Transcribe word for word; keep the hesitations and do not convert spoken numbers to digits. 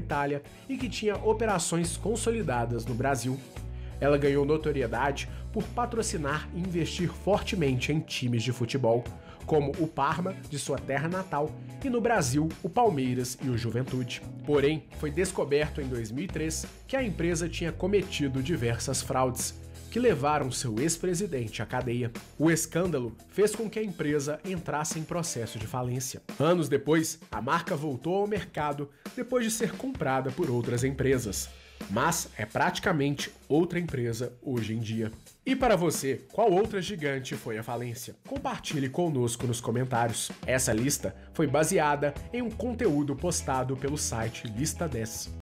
Itália e que tinha operações consolidadas no Brasil. Ela ganhou notoriedade por patrocinar e investir fortemente em times de futebol, como o Parma, de sua terra natal, e no Brasil, o Palmeiras e o Juventude. Porém, foi descoberto em dois mil e três que a empresa tinha cometido diversas fraudes, que levaram seu ex-presidente à cadeia. O escândalo fez com que a empresa entrasse em processo de falência. Anos depois, a marca voltou ao mercado depois de ser comprada por outras empresas. Mas é praticamente outra empresa hoje em dia. E para você, qual outra gigante foi à falência? Compartilhe conosco nos comentários. Essa lista foi baseada em um conteúdo postado pelo site Lista dez.